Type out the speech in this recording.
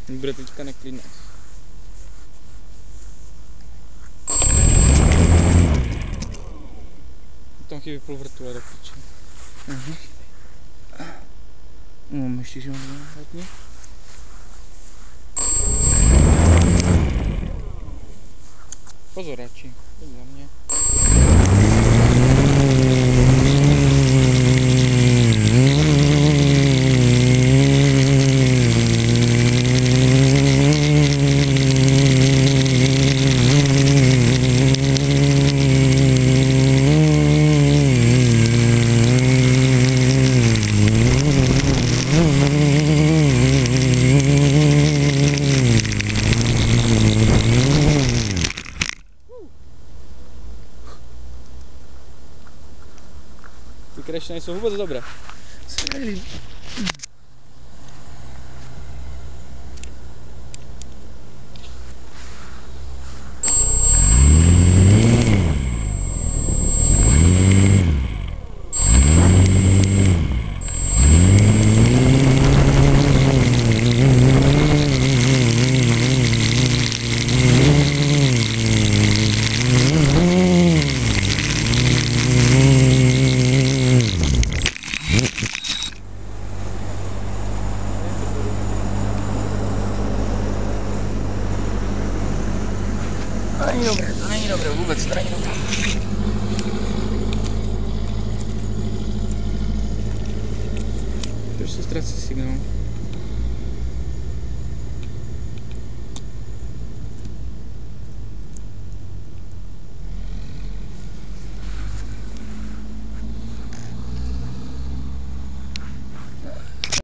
Bude teďka neklidné. Tam chybí půl vrtu a do piče. Myslíš, že mám hodně? Pozor radši, pojď za mě. Ty krešně nejsou vůbec dobré. Se nelíbí. To není dobré, vůbec to není dobré. Proč se ztrácí signál?